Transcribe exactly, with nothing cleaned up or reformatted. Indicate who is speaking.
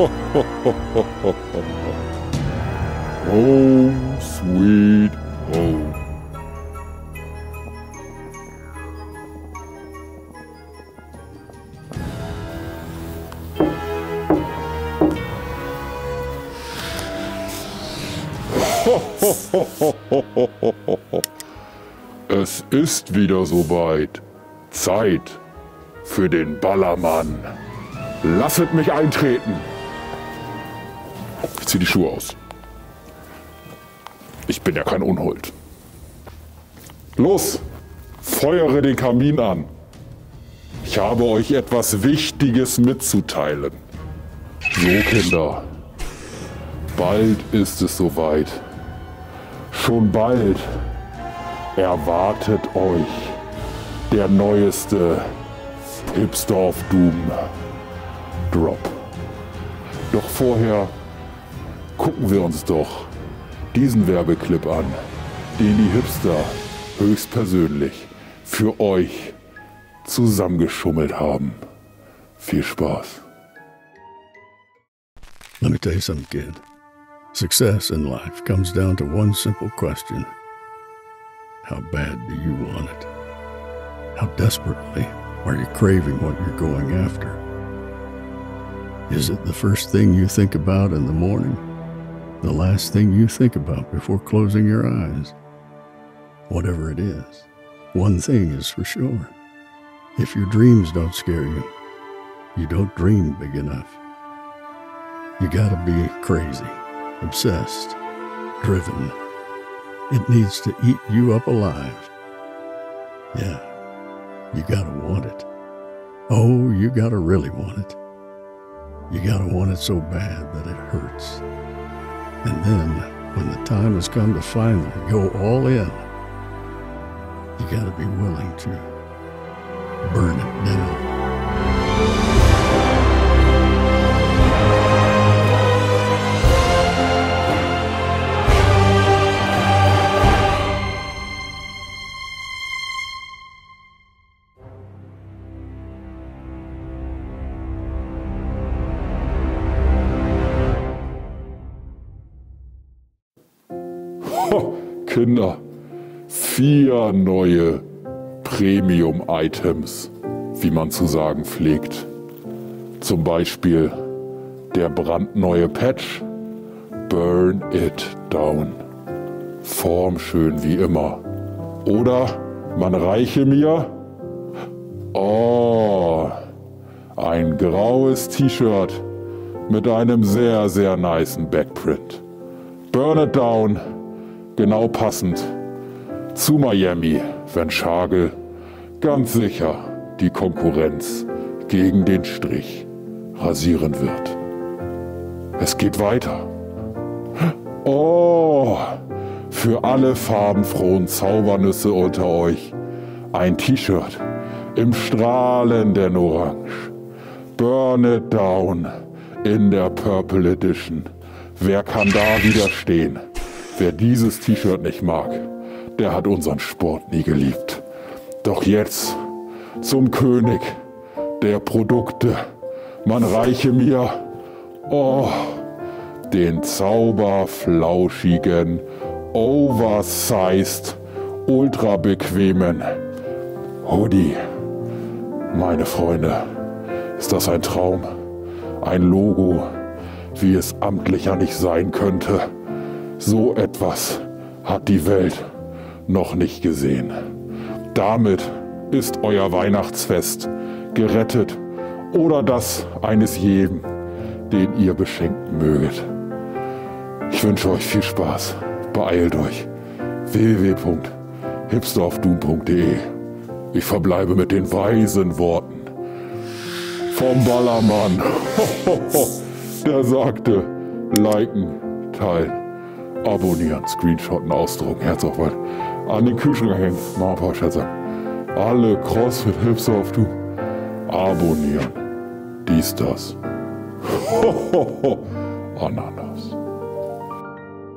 Speaker 1: Home sweet home. Es ist wieder soweit. Zeit für den Ballermann. Lasset mich eintreten. Ich zieh die Schuhe aus. Ich bin ja kein Unhold. Los, feuere den Kamin an. Ich habe euch etwas Wichtiges mitzuteilen. So, Kinder, bald ist es soweit. Schon bald erwartet euch der neueste Hipster of Doom Drop. Doch vorher gucken wir uns doch diesen Werbeclip an, den die Hipster höchstpersönlich für euch zusammengeschummelt haben. Viel Spaß.
Speaker 2: Let me tell you something, kid. Success in life comes down to one simple question. How bad do you want it? How desperately are you craving what you're going after? Is it the first thing you think about in the morning? The last thing you think about before closing your eyes? Whatever it is, one thing is for sure. If your dreams don't scare you, you don't dream big enough. You gotta be crazy, obsessed, driven. It needs to eat you up alive. Yeah, you gotta want it. Oh, you gotta really want it. You gotta want it so bad that it hurts. And then, when the time has come to finally go all in, you gotta be willing to burn it down.
Speaker 1: Kinder, vier neue Premium-Items, wie man zu sagen pflegt. Zum Beispiel der brandneue Patch Burn It Down. Formschön wie immer. Oder man reiche mir oh, ein graues T-Shirt mit einem sehr, sehr nicen Backprint. Burn It Down. Genau passend zu Miami, wenn Schagel ganz sicher die Konkurrenz gegen den Strich rasieren wird. Es geht weiter. Oh, für alle farbenfrohen Zaubernüsse unter euch ein T-Shirt im strahlenden Orange. Burn It Down in der Purple Edition. Wer kann da widerstehen? Wer dieses T-Shirt nicht mag, der hat unseren Sport nie geliebt. Doch jetzt zum König der Produkte. Man reiche mir oh, den zauberflauschigen, oversized, ultra bequemen Hoodie. Meine Freunde, ist das ein Traum? Ein Logo, wie es amtlicher nicht sein könnte. So etwas hat die Welt noch nicht gesehen. Damit ist euer Weihnachtsfest gerettet oder das eines jeden, den ihr beschenken möget. Ich wünsche euch viel Spaß. Beeilt euch. w w w punkt hipster of doom punkt d e. Ich verbleibe mit den weisen Worten vom Ballermann. Der sagte, liken, teilen, abonnieren, screenshotten, ausdrucken, Herz auf Wald, an den Kühlschrank hängen, mal ein paar Schätze. Alle CrossFit Hipster of Doom abonnieren. Dies, das. Ananas.